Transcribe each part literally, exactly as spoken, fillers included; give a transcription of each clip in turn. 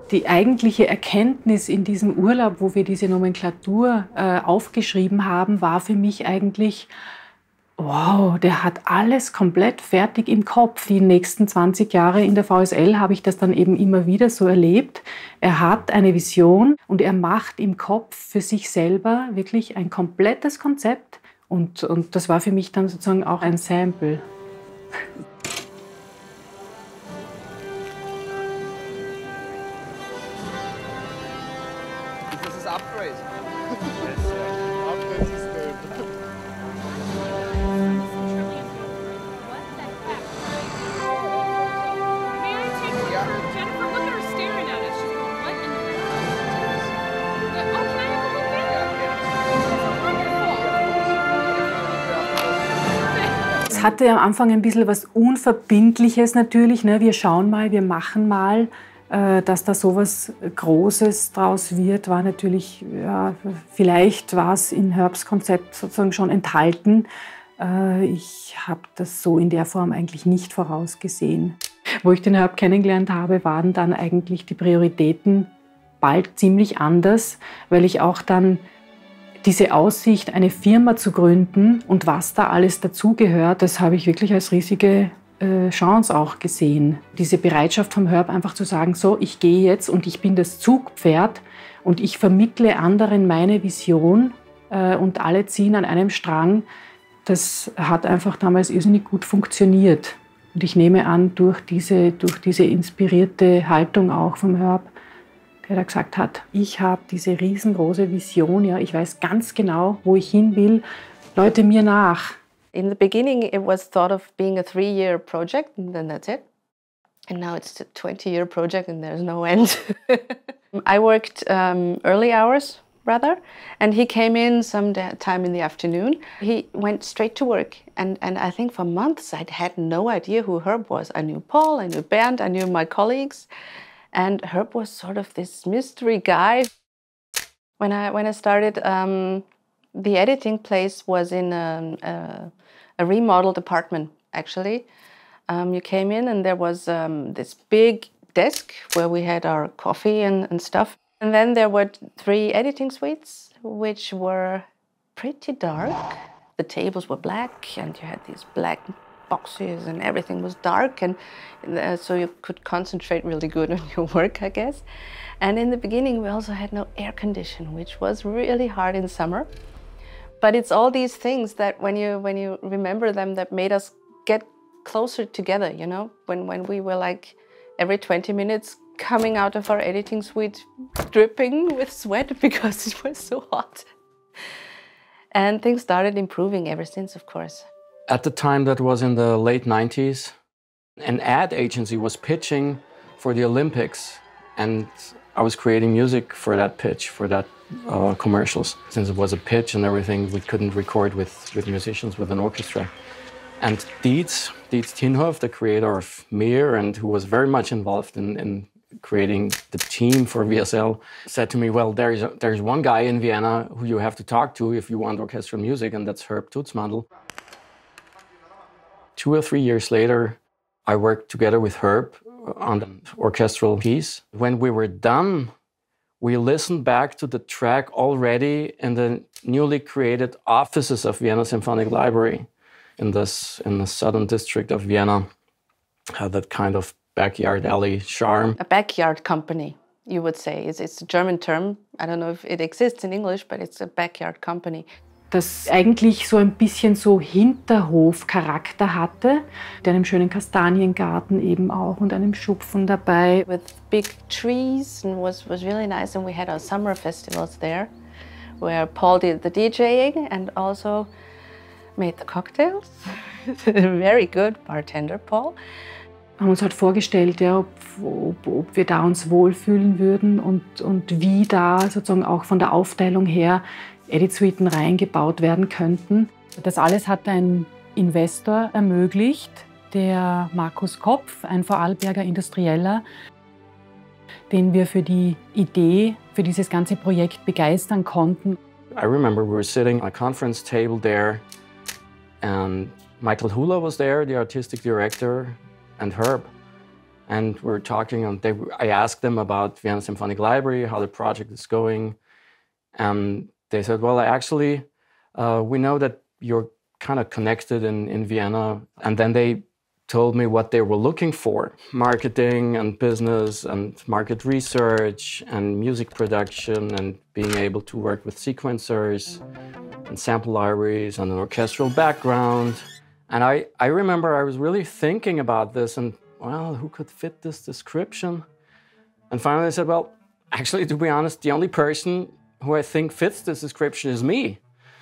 Die eigentliche Erkenntnis in diesem Urlaub, wo wir diese Nomenklatur äh, aufgeschrieben haben, war für mich eigentlich, wow, der hat alles komplett fertig im Kopf. Die nächsten zwanzig Jahre in der V S L habe ich das dann eben immer wieder so erlebt. Er hat eine Vision und er macht im Kopf für sich selber wirklich ein komplettes Konzept. Und, und das war für mich dann sozusagen auch ein Sample. Es hatte am Anfang ein bisschen was Unverbindliches natürlich. Ne? Wir schauen mal, wir machen mal. Äh, dass da so was Großes draus wird, war natürlich, ja, vielleicht war es in Herbs Konzept sozusagen schon enthalten. Äh, ich habe das so in der Form eigentlich nicht vorausgesehen. Wo ich den Herb kennengelernt habe, waren dann eigentlich die Prioritäten bald ziemlich anders, weil ich auch dann diese Aussicht, eine Firma zu gründen und was da alles dazugehört, das habe ich wirklich als riesige äh, Chance auch gesehen. Diese Bereitschaft vom Herb einfach zu sagen, so, ich gehe jetzt und ich bin das Zugpferd und ich vermittle anderen meine Vision äh, und alle ziehen an einem Strang, das hat einfach damals irrsinnig gut funktioniert. Und ich nehme an, durch diese, durch diese inspirierte Haltung auch vom Herb, der da gesagt hat, ich habe diese riesengroße Vision, ja, ich weiß ganz genau, wo ich hin will, Leute mir nach. In the beginning it was thought of being a three-year project and then that's it. And now it's a twenty-year project and there's no end. I worked um, early hours rather, and he came in some time in the afternoon. He went straight to work, and, and I think for months I had no idea who Herb was. I knew Paul, I knew Bernd, I knew my colleagues. And Herb was sort of this mystery guy. When I, when I started, um, the editing place was in a, a, a remodeled apartment, actually. Um, you came in and there was um, this big desk where we had our coffee and, and stuff. And then there were three editing suites, which were pretty dark. The tables were black and you had these black boxes and everything was dark, and uh, so you could concentrate really good on your work, I guess. And in the beginning we also had no air condition, which was really hard in summer. But it's all these things that when you when you remember them that made us get closer together, you know, when when we were like every twenty minutes coming out of our editing suite dripping with sweat because it was so hot. And things started improving ever since, of course. At the time, that was in the late nineties, an ad agency was pitching for the Olympics, and I was creating music for that pitch, for that uh, commercials. Since it was a pitch and everything, we couldn't record with, with musicians, with an orchestra. And Dietz, Dietz Tinhoff, the creator of Mir, and who was very much involved in, in creating the team for V S L, said to me, well, there's, a, there's one guy in Vienna who you have to talk to if you want orchestral music, and that's Herb Mendl. Two or three years later, I worked together with Herb on the orchestral piece. When we were done, we listened back to the track already in the newly created offices of Vienna Symphonic Library in, this, in the southern district of Vienna. Had that kind of backyard alley charm. A backyard company, you would say. It's, it's a German term. I don't know if it exists in English, but it's a backyard company. Das eigentlich so ein bisschen so Hinterhof-Charakter hatte, mit einem schönen Kastaniengarten eben auch und einem Schupfen dabei. With big trees, and was, was really nice, and we had our summer festivals there, where Paul did the DJing and also made the cocktails. Very good bartender, Paul. Wir haben uns halt vorgestellt, ja, ob, ob, ob wir da uns wohlfühlen würden und, und wie da sozusagen auch von der Aufteilung her Edit-Suiten reingebaut werden könnten. Das alles hat ein Investor ermöglicht, der Markus Kopf, ein Vorarlberger Industrieller, den wir für die Idee, für dieses ganze Projekt begeistern konnten. I remember we were sitting at a conference table there, and Michael Hula was there, the artistic director, and Herb. And we're talking, and they, I asked them about Vienna Symphonic Library, how the project is going. And they said, well, actually, uh, we know that you're kind of connected in, in Vienna. And then they told me what they were looking for: marketing and business and market research and music production and being able to work with sequencers and sample libraries and an orchestral background. And I, I remember I was really thinking about this and, well, who could fit this description? And finally I said, well, actually, to be honest, the only person who I think fits this description is me.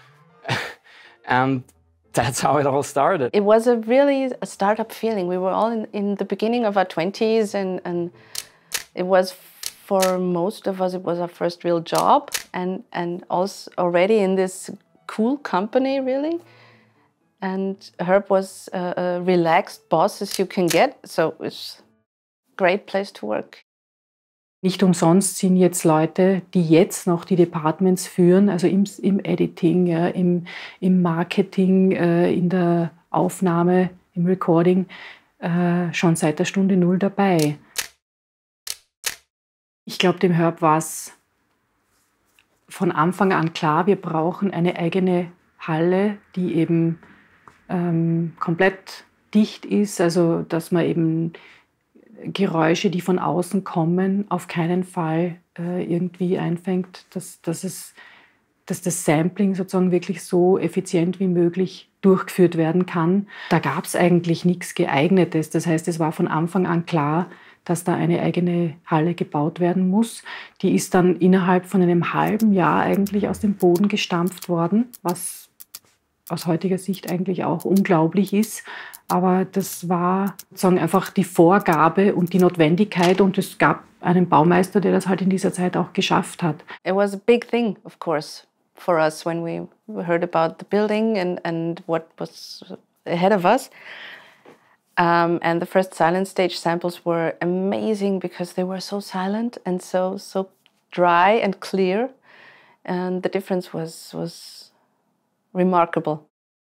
And that's how it all started. It was a really a startup feeling. We were all in, in the beginning of our twenties, and, and it was, for most of us, it was our first real job, and, and also already in this cool company, really. And Herb was a, a relaxed boss as you can get, so it's a great place to work. Nicht umsonst sind jetzt Leute, die jetzt noch die Departments führen, also im, im Editing, ja, im, im Marketing, äh, in der Aufnahme, im Recording, äh, schon seit der Stunde Null dabei. Ich glaube, dem Herb war es von Anfang an klar, wir brauchen eine eigene Halle, die eben ähm, komplett dicht ist, also dass man eben Geräusche, die von außen kommen, auf keinen Fall äh, irgendwie einfängt, dass, dass, es, dass das Sampling sozusagen wirklich so effizient wie möglich durchgeführt werden kann. Da gab es eigentlich nichts Geeignetes. Das heißt, es war von Anfang an klar, dass da eine eigene Halle gebaut werden muss. Die ist dann innerhalb von einem halben Jahr eigentlich aus dem Boden gestampft worden, was aus heutiger Sicht eigentlich auch unglaublich ist. Aber das war sozusagen einfach die Vorgabe und die Notwendigkeit, und es gab einen Baumeister, der das halt in dieser Zeit auch geschafft hat. It was a big thing, of course, for us when we heard about the building and, and what was ahead of us. Um, and the first silent stage samples were amazing because they were so silent and so so dry and clear, and the difference was was remarkable.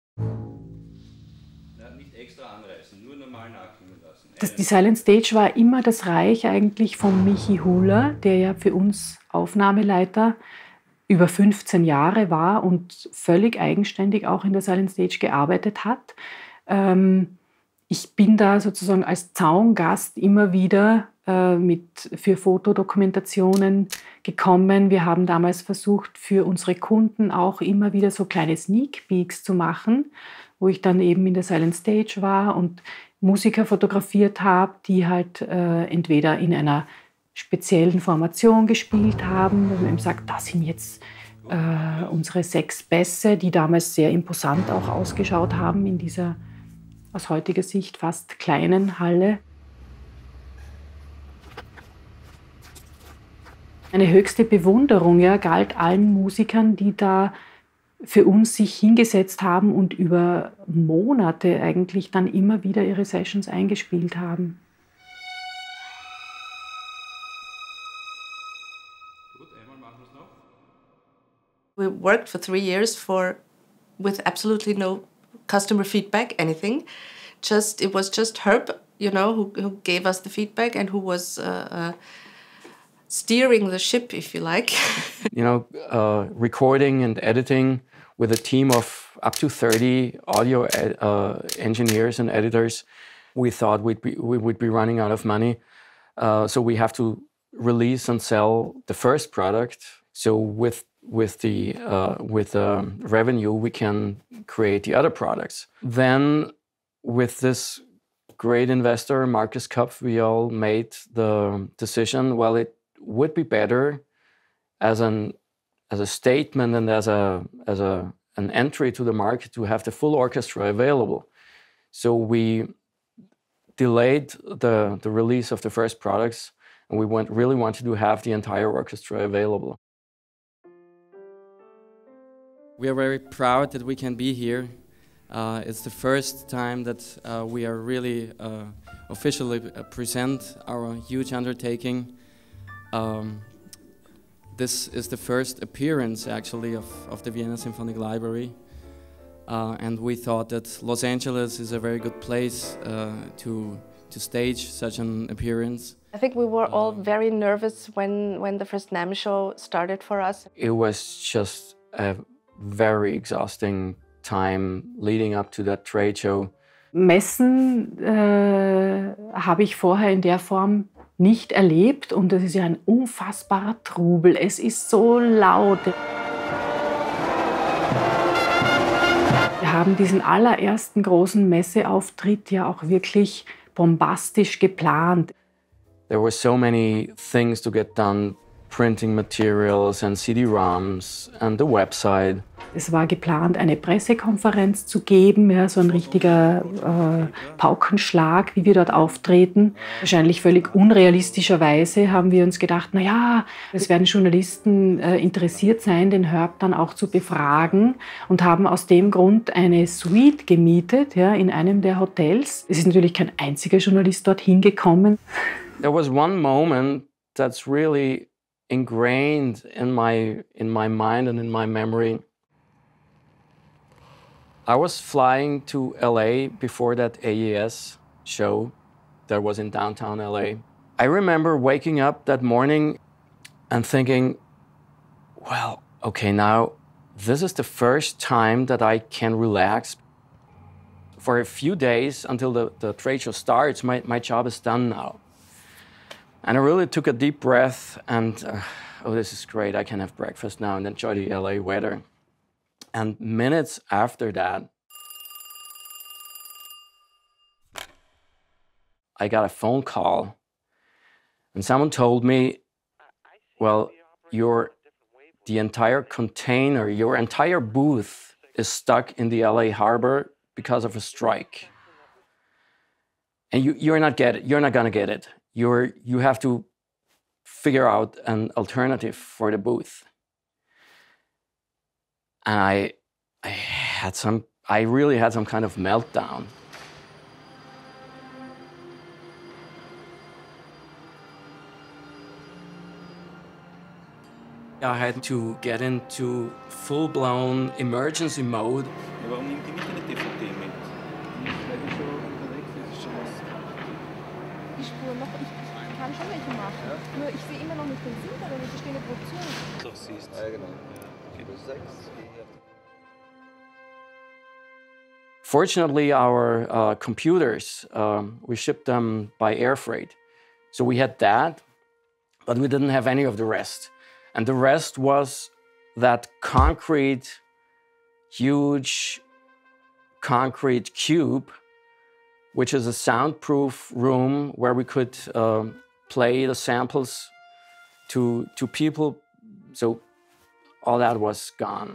Das, die Silent Stage war immer das Reich eigentlich von Michi Huller, der ja für uns Aufnahmeleiter über fünfzehn Jahre war und völlig eigenständig auch in der Silent Stage gearbeitet hat. Ähm, ich bin da sozusagen als Zaungast immer wieder äh, mit, für Fotodokumentationen gekommen. Wir haben damals versucht, für unsere Kunden auch immer wieder so kleine Sneak Peeks zu machen, wo ich dann eben in der Silent Stage war und Musiker fotografiert habe, die halt äh, entweder in einer speziellen Formation gespielt haben, wo man eben sagt, das sind jetzt äh, unsere sechs Bässe, die damals sehr imposant auch ausgeschaut haben in dieser aus heutiger Sicht fast kleinen Halle. Eine höchste Bewunderung, ja, galt allen Musikern, die da für uns sich hingesetzt haben und über Monate eigentlich dann immer wieder ihre Sessions eingespielt haben. We worked for three years for with absolutely no customer feedback, anything. Just it was just Herb, you know, who, who gave us the feedback and who was uh, uh, steering the ship, if you like. You know, uh, recording and editing with a team of up to thirty audio uh, engineers and editors, we thought we'd be, we would be running out of money. Uh, so we have to release and sell the first product. So with with the uh, with the revenue, we can create the other products. Then with this great investor, Marcus Kupf, we all made the decision, well, it would be better as an as a statement and as a as a an entry to the market to have the full orchestra available. So we delayed the the release of the first products, and we went, really wanted to have the entire orchestra available. We are very proud that we can be here. Uh, it's the first time that uh, we are really uh, officially present our huge undertaking. Um, this is the first appearance, actually, of, of the Vienna Symphonic Library. Uh, and we thought that Los Angeles is a very good place uh, to, to stage such an appearance. I think we were all very nervous when, when the first NAMM show started for us. It was just a very exhausting time leading up to that trade show. Messen äh, habe ich vorher in der Form nicht erlebt und das ist ja ein unfassbarer Trubel. Es ist so laut. Wir haben diesen allerersten großen Messeauftritt ja auch wirklich bombastisch geplant. There were so many things to get done, printing materials and C D-ROMs and the website. Es war geplant, eine Pressekonferenz zu geben, ja, so ein richtiger äh, Paukenschlag, wie wir dort auftreten. Wahrscheinlich völlig unrealistischerweise haben wir uns gedacht, na ja, es werden Journalisten äh, interessiert sein, den Herb dann auch zu befragen und haben aus dem Grund eine Suite gemietet, ja, in einem der Hotels. Es ist natürlich kein einziger Journalist dorthin gekommen. There was one moment that's really ingrained in my, in my mind and in my memory. I was flying to L A before that A E S show that was in downtown L A. I remember waking up that morning and thinking, well, okay, now this is the first time that I can relax. For a few days until the, the trade show starts, my, my job is done now. And I really took a deep breath and, uh, oh, this is great, I can have breakfast now and enjoy the L A weather. And minutes after that, I got a phone call and someone told me, well, your, the entire container, your entire booth is stuck in the L A harbor because of a strike. And you, you're not get it, you're not gonna get it. You're, you have to figure out an alternative for the booth. And I, I had some, I really had some kind of meltdown. I had to get into full-blown emergency mode. Warum nimmt ihr nicht eine D V D mit? Weil die schon unterwegs ist, ist schon was. Die Spur noch, ich kann schon welche machen. Nur ich sehe immer noch nicht den Sinn darin, ich verstehe nicht wozu. Doch siehst. Ja, genau. Kilo sechs. Fortunately, our uh, computers, um, we shipped them by air freight. So we had that, but we didn't have any of the rest. And the rest was that concrete, huge concrete cube, which is a soundproof room where we could uh, play the samples to, to people. So all that was gone.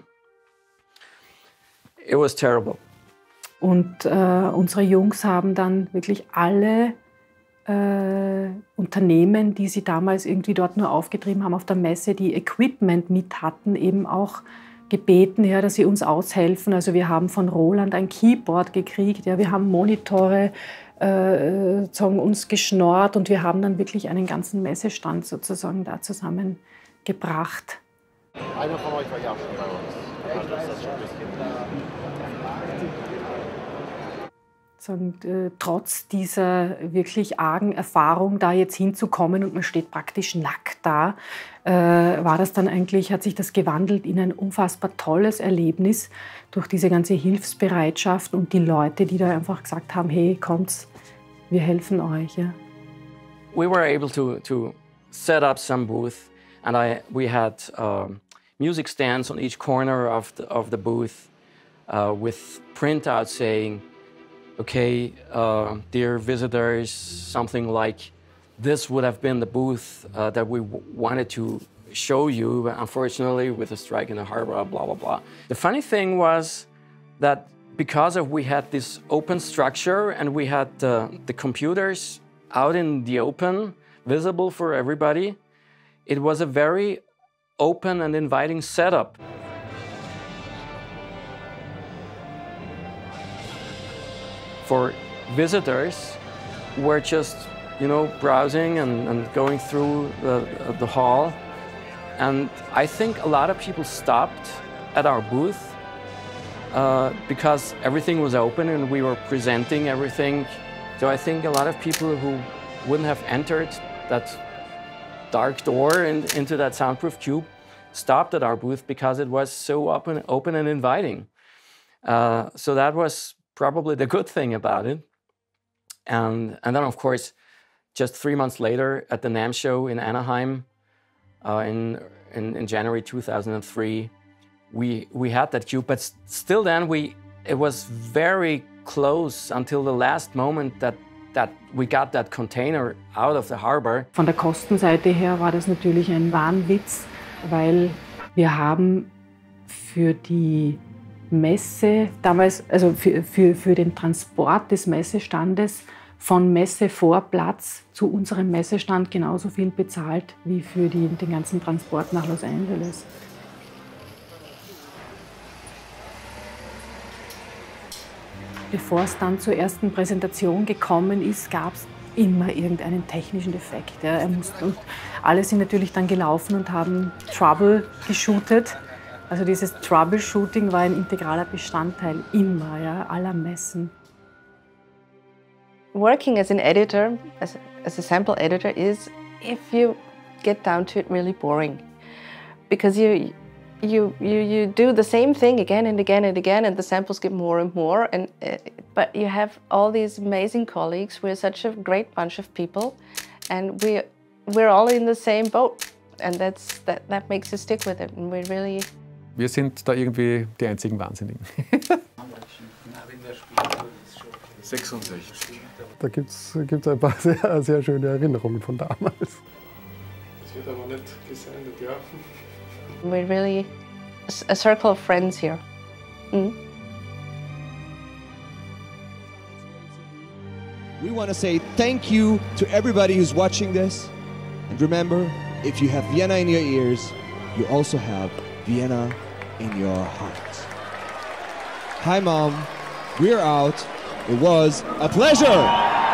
It was terrible. Und äh, unsere Jungs haben dann wirklich alle äh, Unternehmen, die sie damals irgendwie dort nur aufgetrieben haben auf der Messe, die Equipment mit hatten, eben auch gebeten, ja, dass sie uns aushelfen. Also wir haben von Roland ein Keyboard gekriegt, ja, wir haben Monitore äh, sozusagen uns geschnorrt und wir haben dann wirklich einen ganzen Messestand sozusagen da zusammengebracht. Einer von euch war ja schon bei uns. Also das ist schon ein bisschen. Und, äh, trotz dieser wirklich argen Erfahrung da jetzt hinzukommen und man steht praktisch nackt da, äh, war das dann eigentlich, hat sich das gewandelt in ein unfassbar tolles Erlebnis durch diese ganze Hilfsbereitschaft und die Leute, die da einfach gesagt haben, hey, kommt, wir helfen euch. Ja. We were able to, to set up some booth and I, we had um, music stands on each corner of the, of the booth uh, with printouts saying, okay, uh, dear visitors, something like this would have been the booth uh, that we w wanted to show you, but unfortunately with a strike in the harbor, blah, blah, blah. The funny thing was that because of we had this open structure and we had uh, the computers out in the open, visible for everybody, it was a very open and inviting setup. For visitors who were just, you know, browsing and, and going through the, the hall. And I think a lot of people stopped at our booth uh, because everything was open and we were presenting everything So I think a lot of people who wouldn't have entered that dark door in, into that soundproof tube stopped at our booth because it was so open, open and inviting. Uh, so that was probably the good thing about it. And, and then, of course, just three months later at the NAMM show in Anaheim uh, in, in, in January two thousand three, we, we had that cube. But still then, we, it was very close until the last moment that, that we got that container out of the harbor. Von der Kostenseite her war das natürlich ein Wahnwitz, weil wir haben für die Messe damals, also für, für, für den Transport des Messestandes von Messevorplatz zu unserem Messestand genauso viel bezahlt wie für die, den ganzen Transport nach Los Angeles. Bevor es dann zur ersten Präsentation gekommen ist, gab es immer irgendeinen technischen Defekt. Ja. Er musste, und alle sind natürlich dann gelaufen und haben Trouble geshootet. Also dieses Troubleshooting war ein integraler Bestandteil immer, ja, aller Messen. Working as an editor, as, as a sample editor, is, if you get down to it, really boring. Because you, you, you, you do the same thing again and again and again, and the samples get more and more. And, uh, but you have all these amazing colleagues. We're such a great bunch of people, and we, we're all in the same boat. And that's, that, that makes us stick with it. And we really... Wir sind da irgendwie die einzigen Wahnsinnigen. sechsundsechzig. Da gibt es ein paar sehr, sehr schöne Erinnerungen von damals. Das wird aber nicht gesendet, ja. We're really a circle of friends here. Mm. We want to say thank you to everybody who's watching this. And remember, if you have Vienna in your ears, you also have Vienna in your heart. Hi, Mom. We're out. It was a pleasure.